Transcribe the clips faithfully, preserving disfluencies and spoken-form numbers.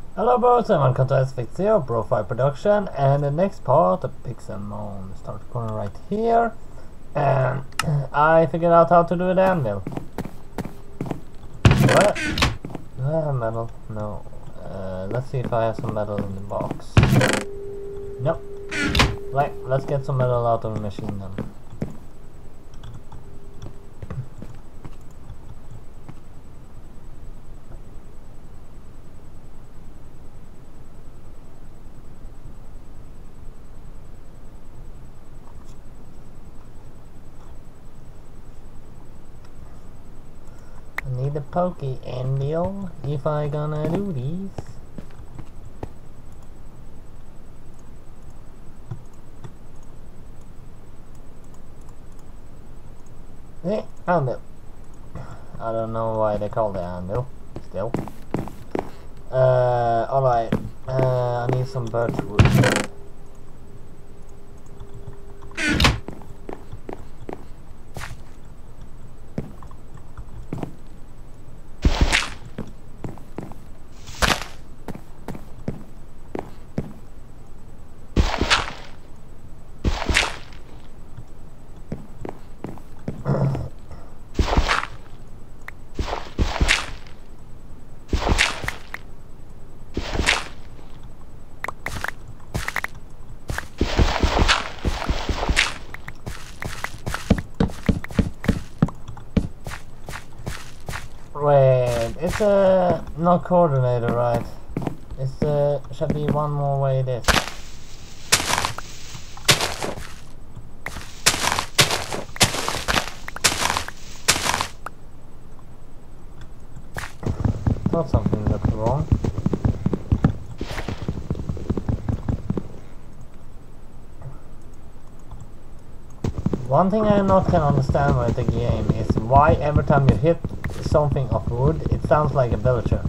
Hello bros and welcome to Asphyxia Profile Production, and the next part of Pixelmon. Start recording right here, and I figured out how to do the anvil. What? Do I have metal? No. Uh, let's see if I have some metal in the box. Nope. Right, let's get some metal out of the machine then. I need a pokey anvil if I gonna do these. Eh, anvil. I don't know why they call it anvil. Still. Uh, alright. Uh, I need some birch wood. Wait, it's uh, not coordinated right. It's uh, should be one more way this. Thought something looked wrong. One thing I not can understand with the game is why every time you hit something of wood, it sounds like a villager.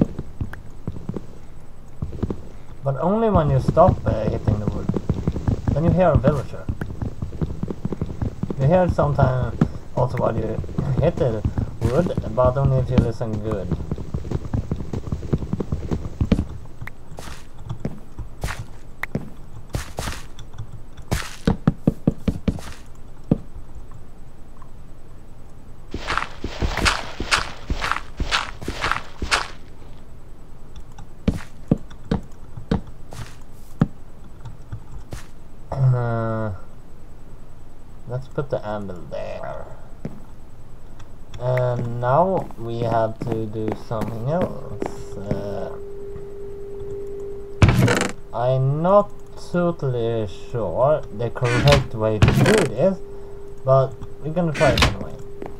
But only when you stop uh, hitting the wood, then you hear a villager. You hear it sometimes also while you hit the wood, but only if you listen good. Uh, let's put the anvil there. And now we have to do something else. Uh, I'm not totally sure the correct way to do this, but we're gonna try it anyway.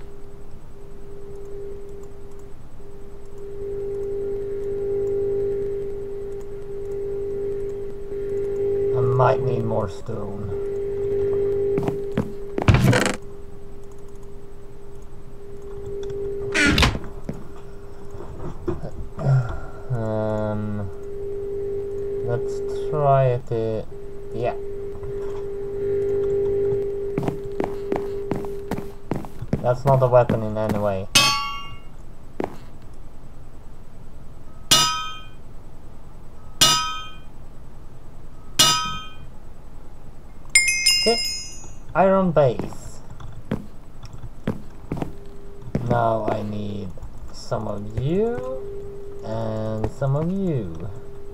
I might need more stone. Um, let's try it. Uh, yeah. That's not a weapon in any way. Okay, iron base. Now I need some of you and some of you.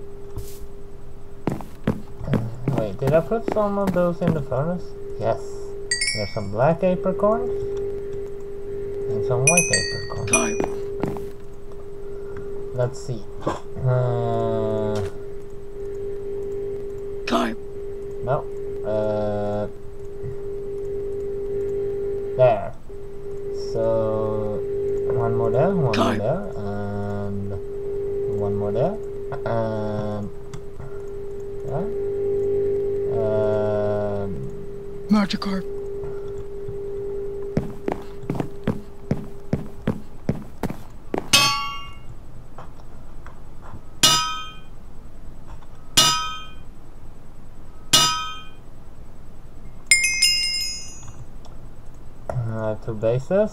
Uh, wait, did I put some of those in the furnace? Yes. There's some black apricorns and some white apricorns. Time. Let's see. Uh, Time. no. Uh, there. So one more there, one Time. more there, and one more there, and yeah. Um, Magikarp. I have two bases.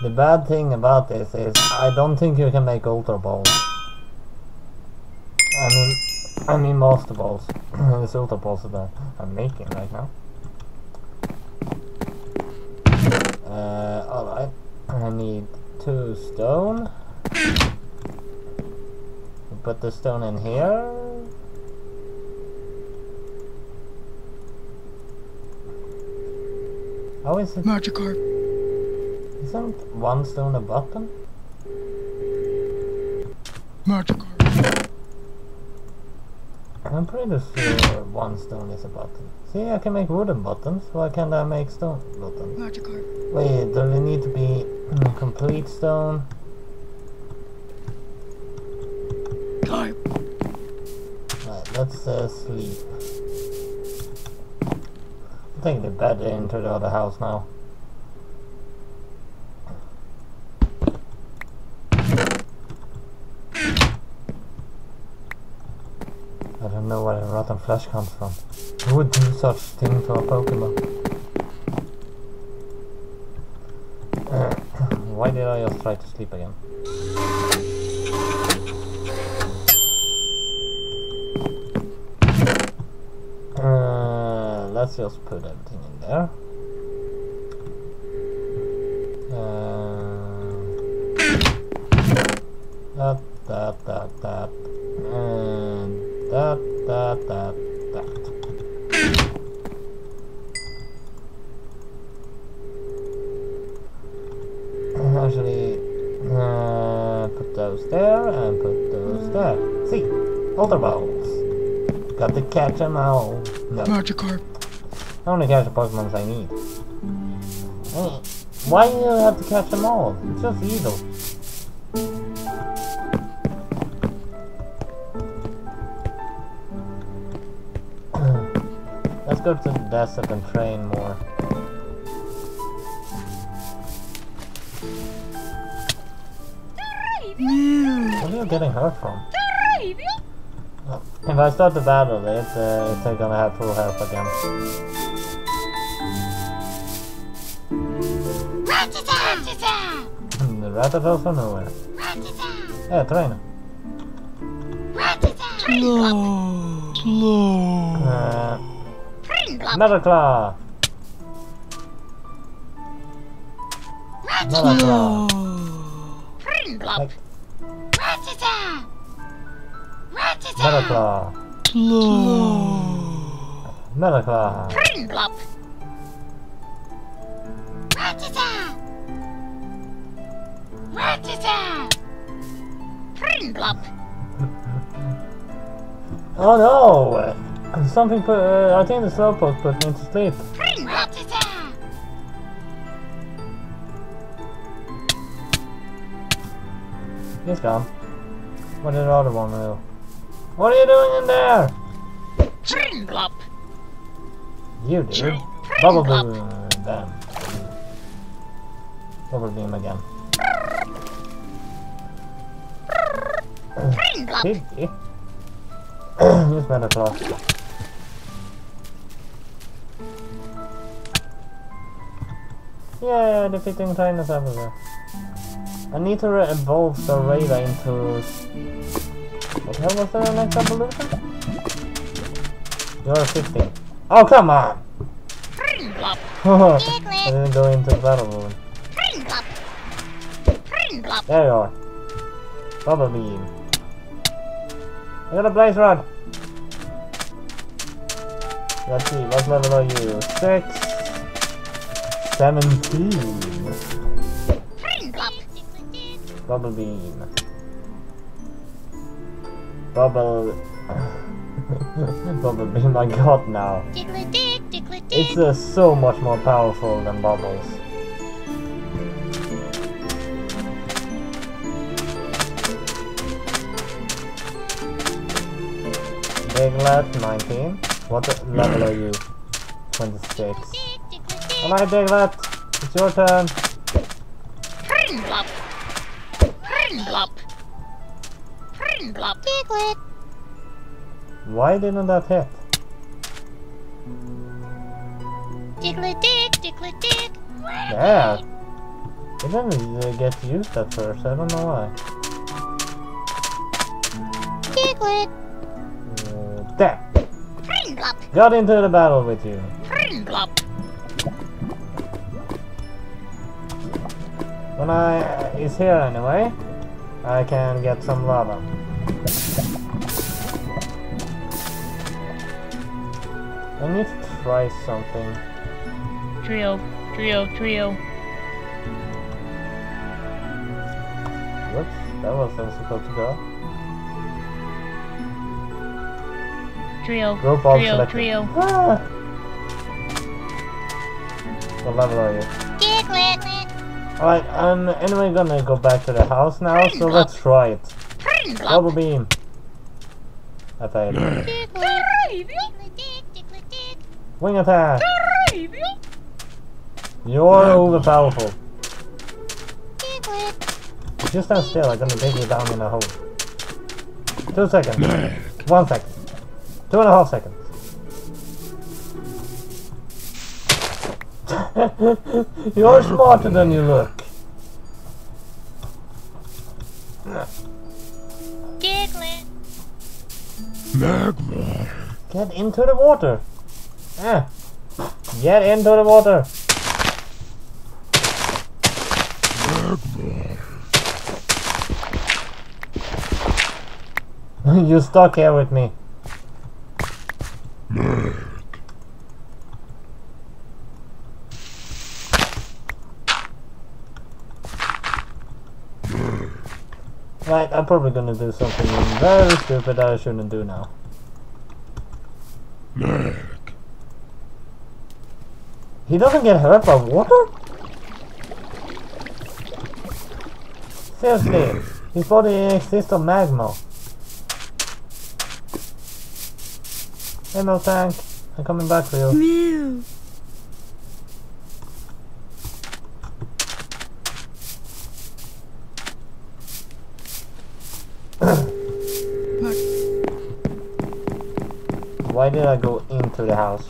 The bad thing about this is I don't think you can make ultra balls. I mean, I mean master balls. It's ultra balls that I'm making right now. Uh, alright, I need two stone. Put the stone in here. How is it? Magikarp. Isn't one stone a button? Magikarp. I'm pretty sure one stone is a button. See, I can make wooden buttons. Why can't I make stone buttons? Magikarp. Wait, do they need to be mm, complete stone? Carp. Right, let's uh, sleep. Take the bed into the other house now. I don't know where the rotten flesh comes from. Who would do such thing to a Pokemon? Uh, why did I just try to sleep again? Uh, let's just put everything in there. Uh, that, that, that, that, and that, that, that, that. Actually, uh, put those there and put those there. See, ultra balls. Got to catch them all. No. Magikarp. I only catch the Pokemons I need. Hey, why do you have to catch them all? It's just evil. Let's go to the desert and train more. What are you getting hurt from? Oh, if I start the battle, it, uh, it's gonna have full health again. The Rattata from nowhere. Yeah, train. Slow. Slow. Uh, Metal Claw. Metal Claw. Like, Metal Claw. Slow. Metal Claw. Oh no! Something put. Uh, I think the Slowpoke put me to sleep. He's gone. What did the other one do? What are you doing in there? You do. Bubble Boom. Damn. Bubble Beam again. Piggy. Use Metal Claw. Yeah, defeating Tyranids everywhere. I need to evolve Starada into... What the hell was the next evolution? You're fifteen. Oh, come on! I didn't go into battle mode. There you are. Bubble Beam. I got a Blaze Rod. Let's see, what level are you? Six. Seventeen. Bubble Beam. Bubble... Bubble Beam I got now. It's uh, so much more powerful than Bubbles. Diglett, nineteen. What level are you? twenty-six. Alright, Diglett, it's your turn. Diglett. Why didn't that hit? Diglett dig, Diglett dig. There. It didn't uh, get used at first, I don't know why. Diglett. Uh, there! Pringlop. Got into the battle with you. Pringlop. When I uh, is here anyway, I can get some lava. I need to try something. Trio, trio, trio. Whoops, that wasn't supposed to go. Trio, Group all trio, selected. trio. Ah! What level are you? Diglett. Alright, I'm anyway gonna go back to the house now, so let's try it. Pringlop. Double beam. I failed. Diglett. Diglett. Diglett. Dig. Wing attack. You're overpowerful. Diglett. If you stand still, I'm gonna take you down in a hole. Two seconds. One second. Two and a half seconds. You're smarter than you look. Diglett. Magma. Get into the water. Ah. Get into the water. Magma. You stuck here with me. Mag. Right, I'm probably gonna do something very stupid that I shouldn't do now. Mag. He doesn't get hurt by water? Seriously, his body exists on magma. Hey Milk Tank, I'm coming back for you. Mew. Why did I go into the house?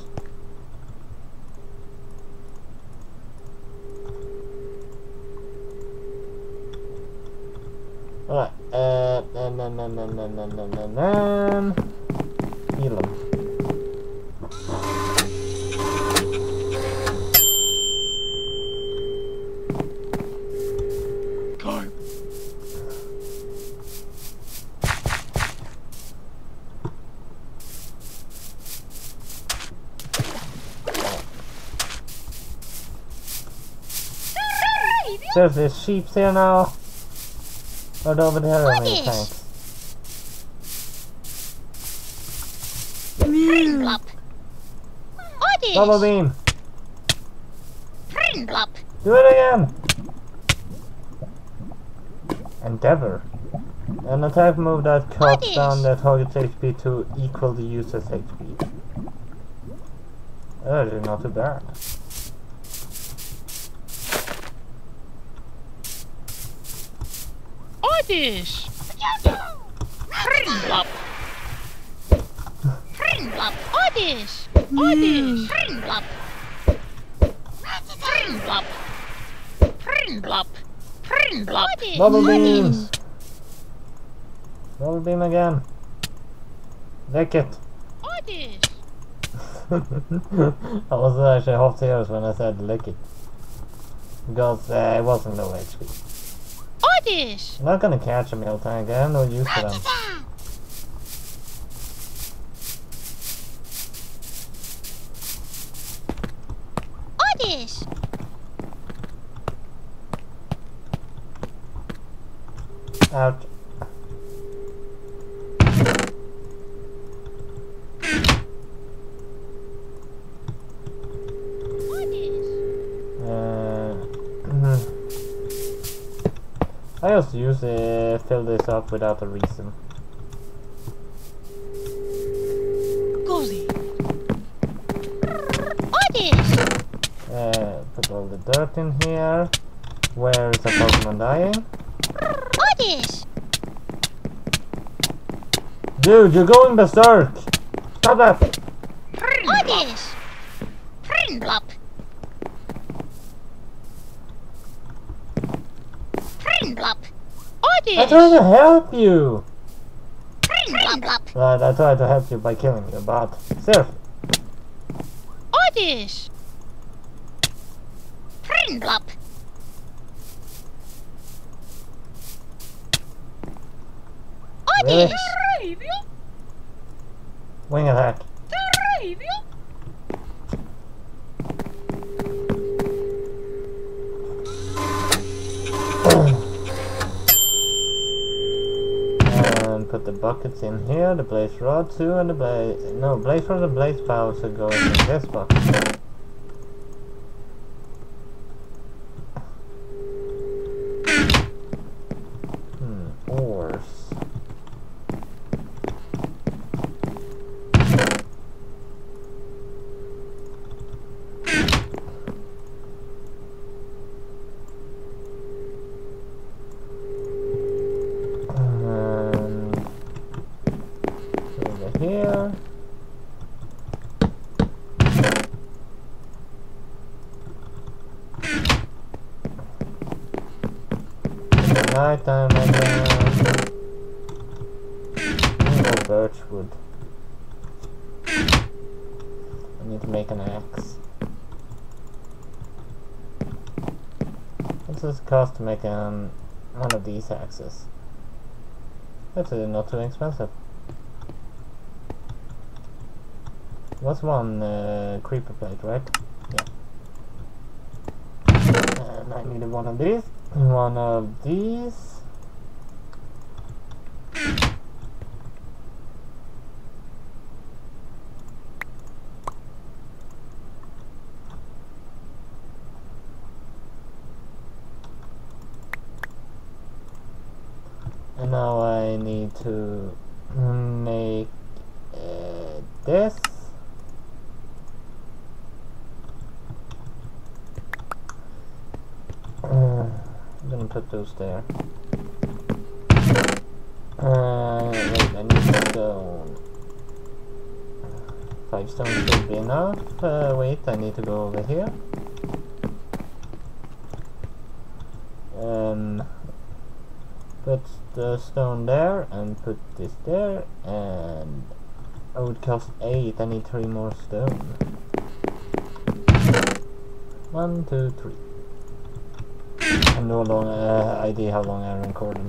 Alright, uh, nan, nan, nan, nan, nan, nan, nan, nan, nan. Heal him. Carp. There's these sheep here now. Or over there are many What tanks. Pringlop. Double Oddish. beam! Pringlop. Do it again! Endeavor. An attack move that cuts Oddish. down the target's H P to equal the user's H P. That is not too bad. Oddish! Pringlop. Pringlop. Oddish! Oddish! Pringlop. Pringlop. Pringlop. Pringlop. Double beam! Double beam again. Lick it. Oddish! I was actually half serious when I said lick it. Because uh, it wasn't no H P. Oddish! I'm not gonna catch a meal tank, I have no use for them. Oddish. Ouch. Uh, I just use uh, fill this up without a reason. Cozy! Oddish. Uh, put all the dirt in here. Where is a Pokemon dying? Oddish. Dude, you're going berserk! Stop that! Oddish. Pringlop. I tried to help you! Blop blop. Right, I tried to help you by killing you, but seriously. Orders. Blop. Really? Orders. Wing attack. And put the buckets in here, the blaze rod too, and the blaze... No, blaze rod and blaze power should go in this bucket. Hmm, ores. Here. Night time again. No birch wood. I need to make an axe. What's this cost to make um, one of these axes? That's uh, not too expensive. What's one uh, creeper plate, right? Yeah. And I needed one of these. One of these. And now I need to make uh, this. I'm gonna put those there. Uh, wait, I need stone. Five stone should be enough. Uh, wait, I need to go over here. Um, put the stone there and put this there, and I would cost eight. I need three more stone. One, two, three. I have no long uh, idea how long I recorded.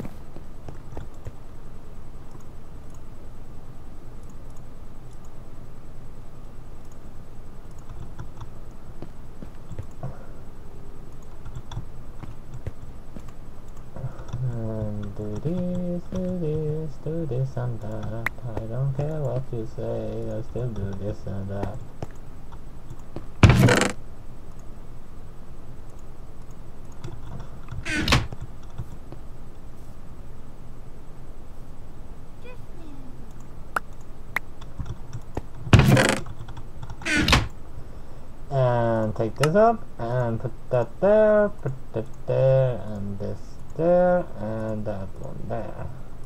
And do this, do this, do this and that. I don't care what you say, I still do this and that. And take this up and put that there, put that there, and this there, and that one there.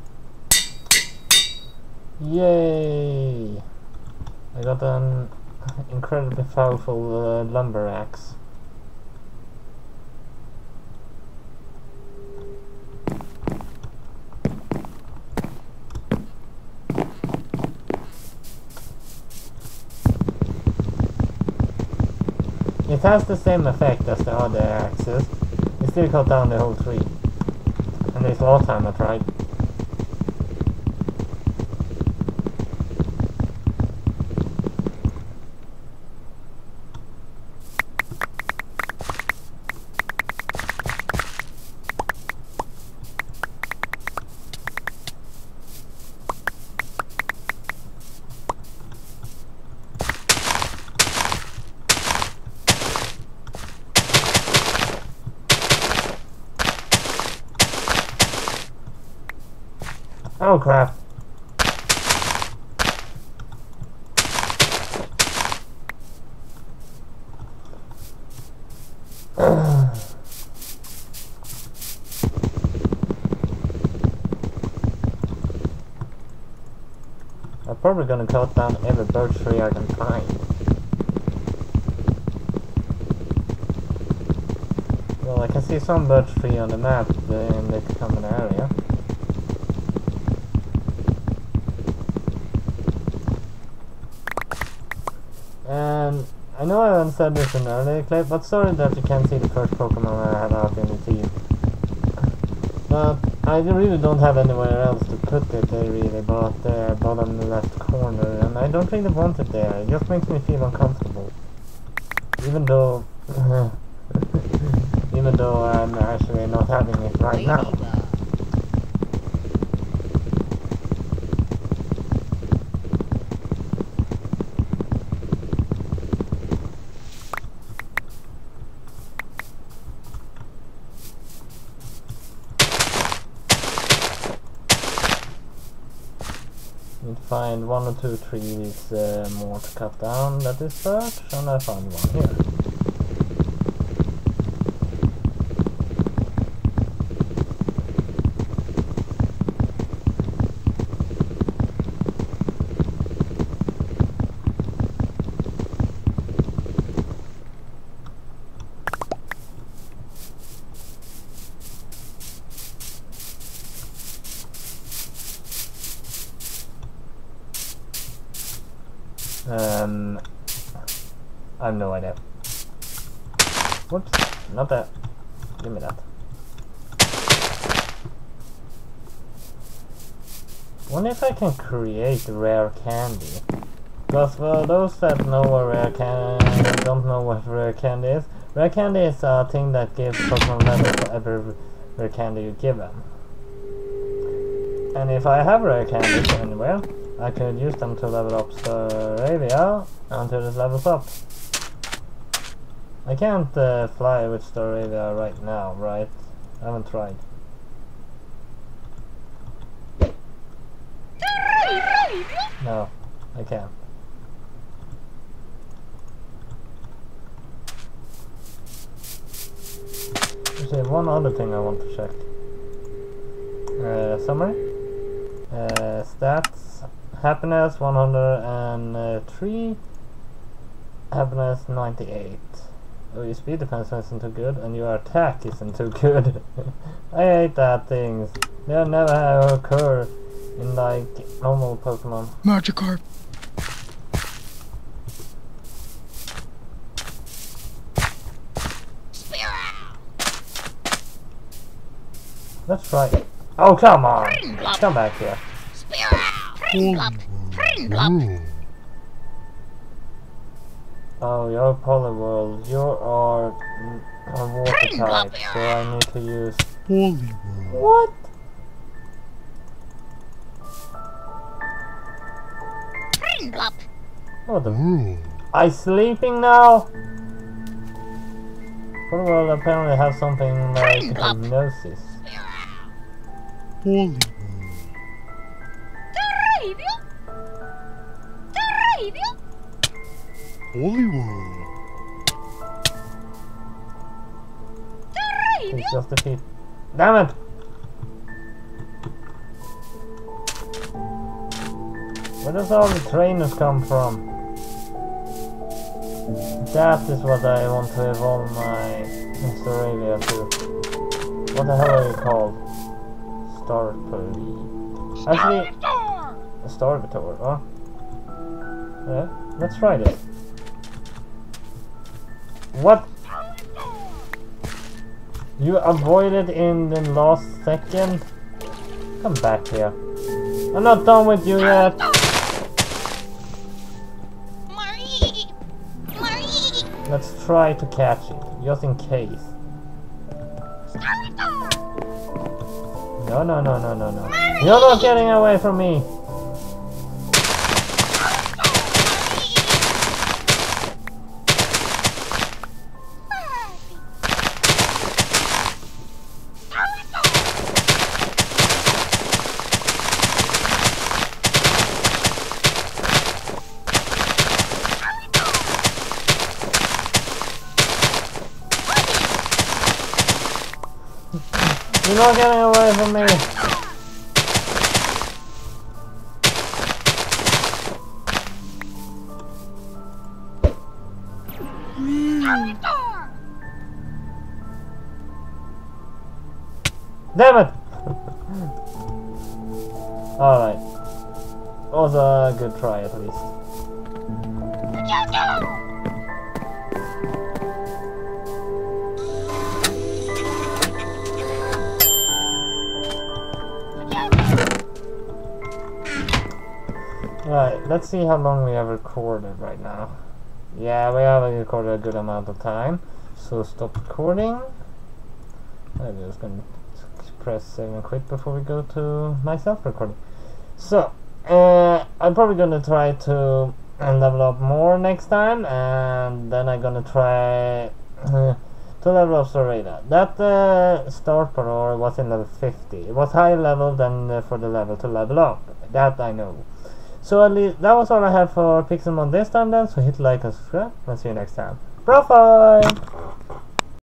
Yay! I got an incredibly powerful uh, lumber axe. It has the same effect as the other axes. It still cut down the whole tree. And this last time I tried. Oh crap. I'm probably gonna cut down every birch tree I can find. So Oh, I can see some birch tree on the map uh, in the common area. And I know I haven't said this in an earlier clip, but sorry that you can't see the first Pokemon I had out in the team. But I really don't have anywhere else to put it there really, but the bottom left corner, and I don't really want it there. It just makes me feel uncomfortable. Even though, even though I'm actually not having it right now. Need to find one or two trees uh, more to cut down that is birch, and I found one here. Um, I have no idea. Whoops, not that. Give me that. Wonder if I can create rare candy. Because for those that know what rare candy, don't know what rare candy is. Rare candy is a thing that gives Pokemon level for every rare candy you give them. And if I have rare candies anywhere, I could use them to level up Staravia until it levels up. I can't uh, fly with Staravia right now, right? I haven't tried. No, I can't. There's one other thing I want to check. Uh, summary. Uh, stats. Happiness one hundred three, happiness ninety-eight. Oh, your speed defense isn't too good, and your attack isn't too good. I hate that things. They never occur in like normal Pokemon. Magikarp. Let's try it. Oh, come on! Come back here. Oh, you're Poliwhirl. You are a water type, so I need to use. Poliwhirl. What? What the? I sleeping now? Poliwhirl apparently has something like hypnosis. Poliwhirl. Poliwhirl. It's just a feet. Damn it! Where does all the trainers come from? That is what I want to evolve my Staravia to. What the hell are you called? Starpy. Actually, a Starvitor, huh? Yeah, let's try this. What? You avoided in the last second? Come back here. I'm not done with you yet. Marie! Marie! Let's try to catch it, just in case. No, no, no, no, no, no. You're not getting away from me. You're not getting away from me. Damn it! Alright. Was a good try at least. Right, let's see how long we have recorded right now. Yeah, we have recorded a good amount of time. So stop recording. I'm just gonna press save and quit before we go to my self-recording. So, uh, I'm probably gonna try to uh, level up more next time, and then I'm gonna try uh, to level up Zoraida. That uh, start parkour was in level fifty. It was higher level than uh, for the level to level up. That I know. So at least that was all I have for Pixelmon this time then. So hit like and subscribe. And see you next time. Bye bye.